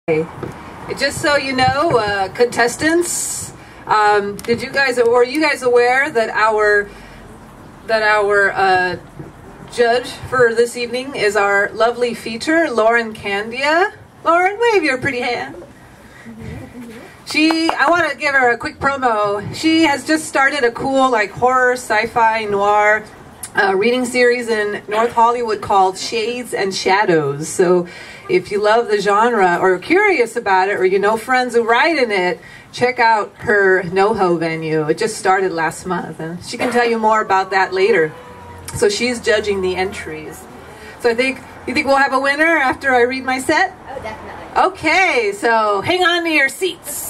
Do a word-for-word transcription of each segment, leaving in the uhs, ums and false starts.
Just so you know, uh, contestants, um, did you guys, were you guys aware that our that our uh, judge for this evening is our lovely feature, Lauren Candia? Lauren, wave your pretty hand. She, I want to give her a quick promo. She has just started a cool, like, horror, sci-fi, noir uh, reading series in North Hollywood called Shades and Shadows. So if you love the genre or are curious about it, or you know friends who write in it, check out her NoHo venue. It just started last month, and she can tell you more about that later. So she's judging the entries. So I think, you think we'll have a winner after I read my set? Oh, definitely. Okay, so hang on to your seats.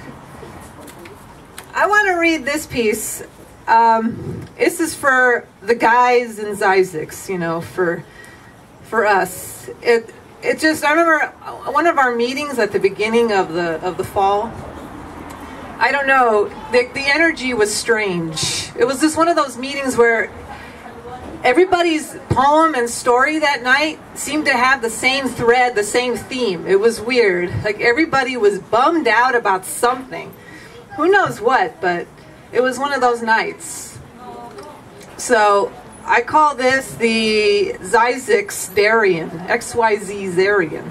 I want to read this piece. Um, this is for the guys in ZzyZx, you know, for for us. It it just, I remember one of our meetings at the beginning of the of the fall. I don't know, the the energy was strange. It was just one of those meetings where everybody's poem and story that night seemed to have the same thread, the same theme. It was weird. Like everybody was bummed out about something. Who knows what, but it was one of those nights. So I call this the ZzyZx Darian, X Y Z Zarian.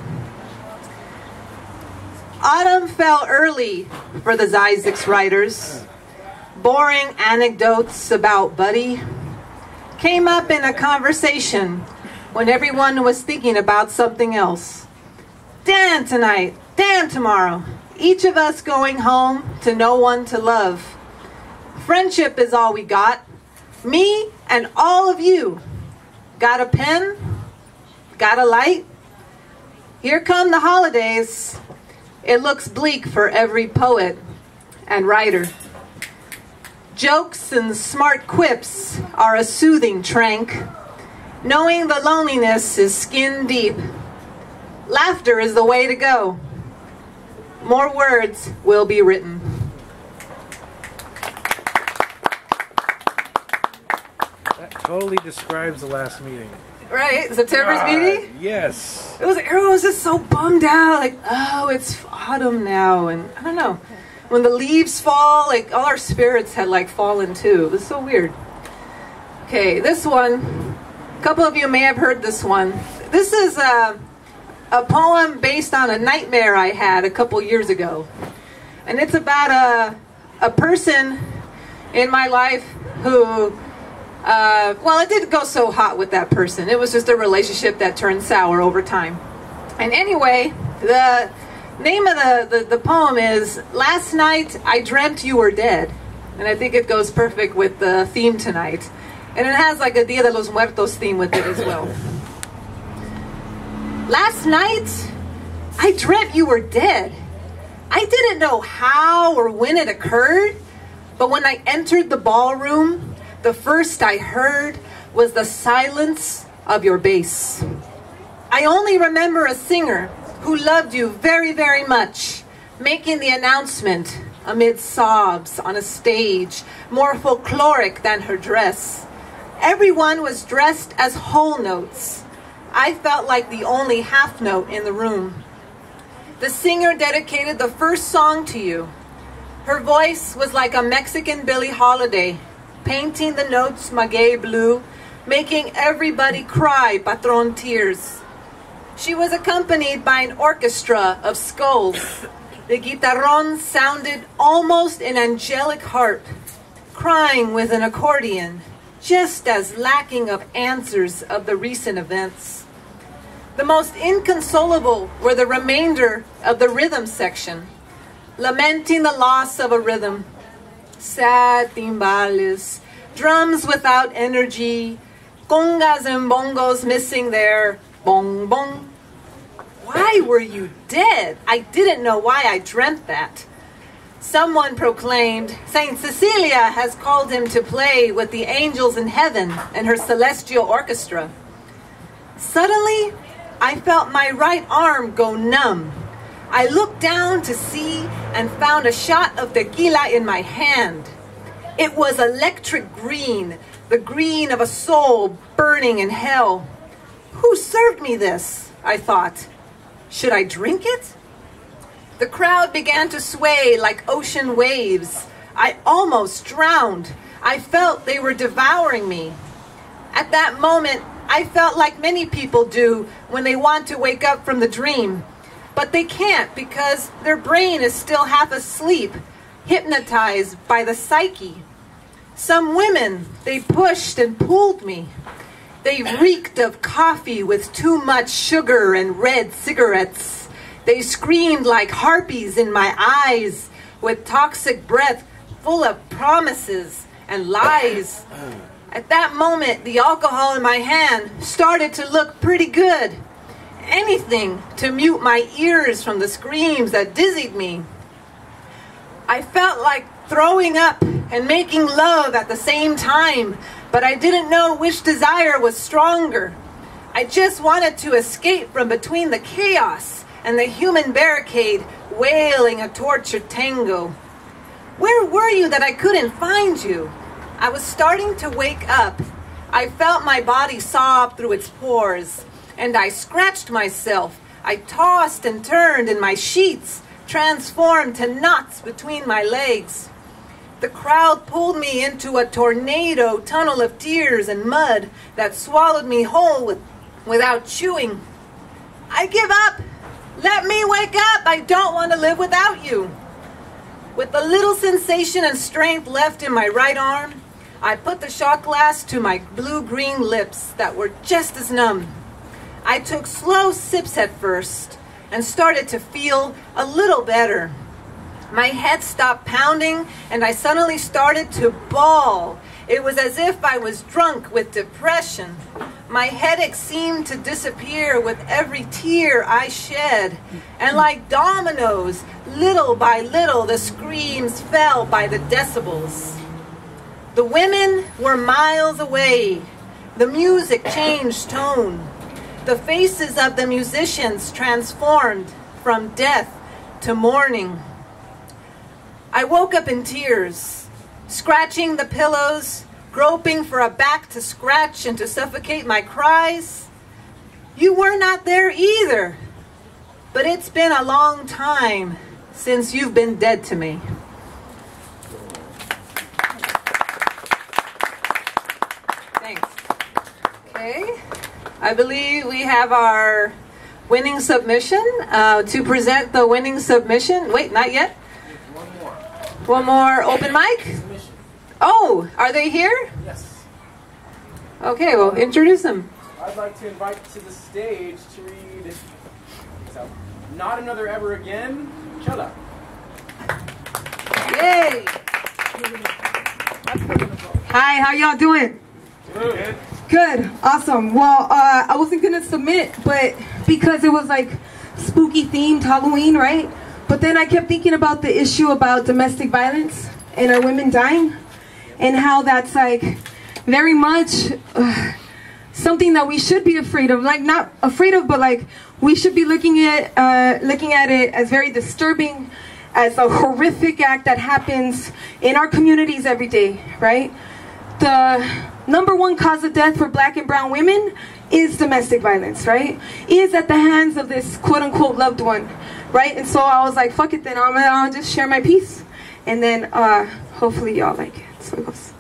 Autumn fell early for the ZzyZx writers. Boring anecdotes about Buddy came up in a conversation when everyone was thinking about something else. Dan tonight, Dan tomorrow. Each of us going home to no one to love. Friendship is all we got. Me and all of you. Got a pen? Got a light? Here come the holidays. It looks bleak for every poet and writer. Jokes and smart quips are a soothing trank. Knowing the loneliness is skin deep. Laughter is the way to go. More words will be written. That totally describes the last meeting. Right? September's God, meeting? Yes. It was, everyone was just so bummed out. Like, oh, it's autumn now. And I don't know. When the leaves fall, like all our spirits had like fallen too. It was so weird. Okay, this one. A couple of you may have heard this one. This is a, a poem based on a nightmare I had a couple years ago. And it's about a, a person in my life who, uh, well, it didn't go so hot with that person. It was just a relationship that turned sour over time. And anyway, the name of the, the, the poem is Last Night I Dreamt You Were Dead. And I think it goes perfect with the theme tonight. And it has like a Dia de los Muertos theme with it as well. Last night I dreamt you were dead. I didn't know how or when it occurred, but when I entered the ballroom, the first I heard was the silence of your bass. I only remember a singer who loved you very, very much, making the announcement amid sobs on a stage, more folkloric than her dress. Everyone was dressed as whole notes. I felt like the only half note in the room. The singer dedicated the first song to you. Her voice was like a Mexican Billie Holiday, painting the notes maguey blue, making everybody cry patron tears. She was accompanied by an orchestra of skulls. The guitarrón sounded almost an angelic harp, crying with an accordion, just as lacking of answers of the recent events. The most inconsolable were the remainder of the rhythm section, lamenting the loss of a rhythm. Sad timbales, drums without energy, congas and bongos missing their bong bong. Why were you dead? I didn't know why I dreamt that. Someone proclaimed, Saint Cecilia has called him to play with the angels in heaven and her celestial orchestra. Suddenly, I felt my right arm go numb. I looked down to see and found a shot of tequila in my hand. It was electric green, the green of a soul burning in hell. Who served me this? I thought. Should I drink it? The crowd began to sway like ocean waves. I almost drowned. I felt they were devouring me. At that moment, I felt like many people do when they want to wake up from the dream. But they can't because their brain is still half asleep, hypnotized by the psyche. Some women, they pushed and pulled me. They reeked of coffee with too much sugar and red cigarettes. They screamed like harpies in my eyes with toxic breath full of promises and lies. At that moment, the alcohol in my hand started to look pretty good. Anything to mute my ears from the screams that dizzied me. I felt like throwing up and making love at the same time, but I didn't know which desire was stronger. I just wanted to escape from between the chaos and the human barricade, wailing a tortured tango. Where were you that I couldn't find you? I was starting to wake up. I felt my body sob through its pores, and I scratched myself. I tossed and turned in my sheets, transformed to knots between my legs. The crowd pulled me into a tornado tunnel of tears and mud that swallowed me whole with, without chewing. I give up. Let me wake up. I don't want to live without you. With a little sensation and strength left in my right arm, I put the shot glass to my blue-green lips that were just as numb. I took slow sips at first and started to feel a little better. My head stopped pounding and I suddenly started to bawl. It was as if I was drunk with depression. My headache seemed to disappear with every tear I shed. And like dominoes, little by little, the screams fell by the decibels. The women were miles away. The music changed tone. The faces of the musicians transformed from death to mourning. I woke up in tears, scratching the pillows, groping for a back to scratch and to suffocate my cries. You were not there either, but it's been a long time since you've been dead to me. Thanks. Okay, I believe we have our winning submission. Uh, to present the winning submission, wait, not yet. One more open mic? Oh, are they here? Yes. Okay, well, introduce them. I'd like to invite to the stage to read so, Not Another Ever Again, Chella. Yay! Hi, how y'all doing? Good. Good, awesome. Well, uh, I wasn't gonna submit, but because it was like spooky themed Halloween, right? But then I kept thinking about the issue about domestic violence and our women dying, and how that's like very much uh, something that we should be afraid of. Like not afraid of, but like we should be looking at uh, looking at it as very disturbing, as a horrific act that happens in our communities every day, right? The number one cause of death for black and brown women is domestic violence, right? Is at the hands of this quote-unquote loved one, right? And so I was like, fuck it then, I'm gonna I'll just share my piece. And then uh, hopefully y'all like it. So it goes.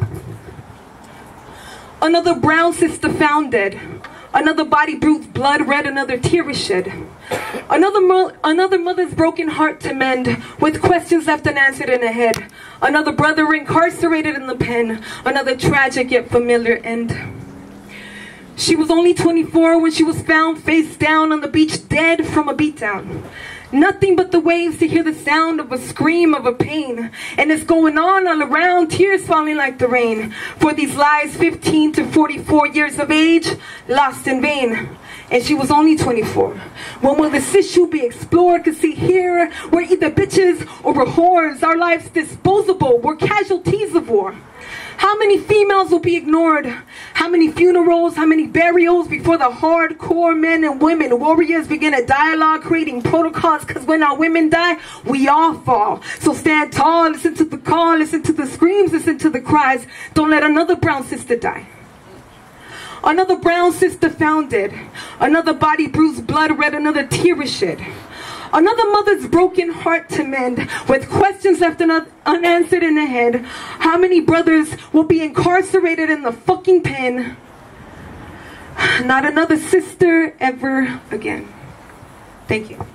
Another brown sister found dead. Another body bruised, blood red, another tear was shed. Another, mo another mother's broken heart to mend, with questions left unanswered in her head. Another brother incarcerated in the pen. Another tragic yet familiar end. She was only twenty-four when she was found face down on the beach, dead from a beatdown. Nothing but the waves to hear the sound of a scream of a pain. And it's going on all around, tears falling like the rain. For these lives, fifteen to forty-four years of age, lost in vain. And she was only twenty-four. When will this issue be explored? Cause see here, we're either bitches or we're whores. Our lives disposable, we're casualties of war. How many females will be ignored? How many funerals, how many burials before the hardcore men and women, warriors begin a dialogue, creating protocols, because when our women die, we all fall. So stand tall, listen to the call, listen to the screams, listen to the cries. Don't let another brown sister die. Another brown sister found dead. Another body bruised, blood red, another tear was shed. Another mother's broken heart to mend, with questions left un unanswered in the head. How many brothers will be incarcerated in the fucking pen? Not another sister ever again. Thank you.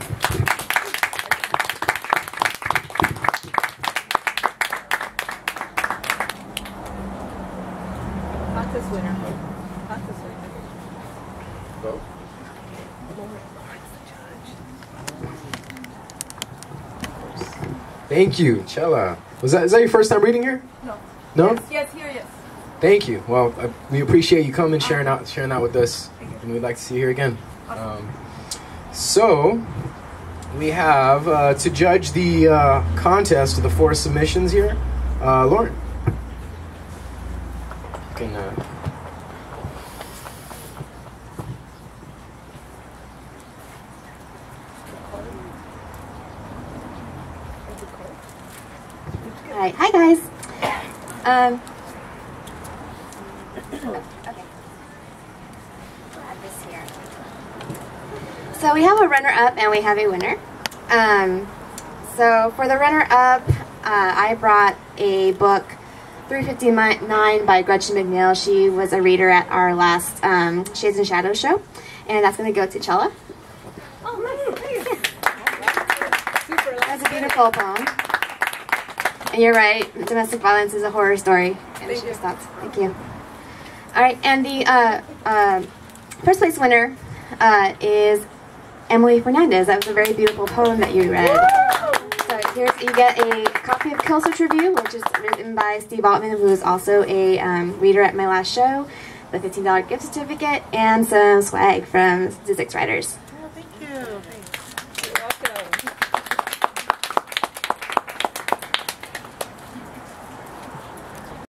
Contest winner. Contest winner. Vote. Thank you, Chella. Was that is that your first time reading here? No. No? Yes, yes, here, yes. Thank you. Well, I, we appreciate you coming, sharing out, sharing out with us, and we'd like to see you here again. Um, so, we have uh, to judge the uh, contest of the four submissions here, uh, Lauren. You can. Uh, All right, hi guys. Um, okay. Add this here. So we have a runner-up and we have a winner. Um, so for the runner-up, uh, I brought a book, three fifty-nine by Gretchen McNeil. She was a reader at our last um, Shades and Shadows show, and that's going to go to Chella. Oh, nice. Yeah. That's a beautiful poem. And you're right, domestic violence is a horror story. And it should have stopped. Thank you. All right, and the uh, uh, first place winner uh, is Emily Fernandez. That was a very beautiful poem that you read. So here's, you get a copy of Kill Switch Review, which is written by Steve Altman, who is also a um, reader at my last show, the fifteen dollar gift certificate, and some swag from ZzyZx WriterZ.